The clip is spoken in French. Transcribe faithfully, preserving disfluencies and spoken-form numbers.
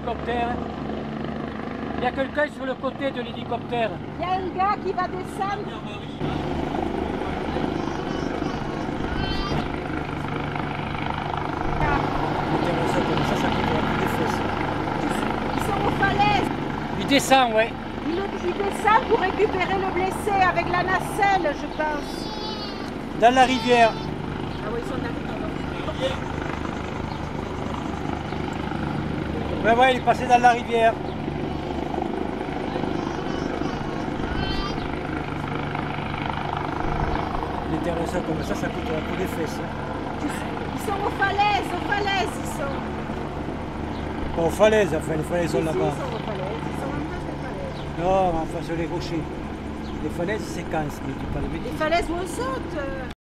l'hélicoptère. Il y a quelqu'un sur le côté de l'hélicoptère. Il y a un gars qui va descendre. Ça, ça coûte des fesses. Ils sont aux falaises. Il descend, ouais. Il, il descend pour récupérer le blessé avec la nacelle, je pense. Dans la rivière. Ah oui, ils sont dans la rivière. Ouais, ouais, il est passé dans la rivière. Intéressant comme ça, ça coûte un coup des fesses. Hein. Ils sont aux falaises, aux falaises, ils sont. Pas aux falaises, enfin, les falaises sont Ici, là-bas. ils sont aux falaises, ils sont en face des falaises. Non, enfin, sur les rochers. Les falaises, c'est quand, mais tu parles de Les falaises où on saute.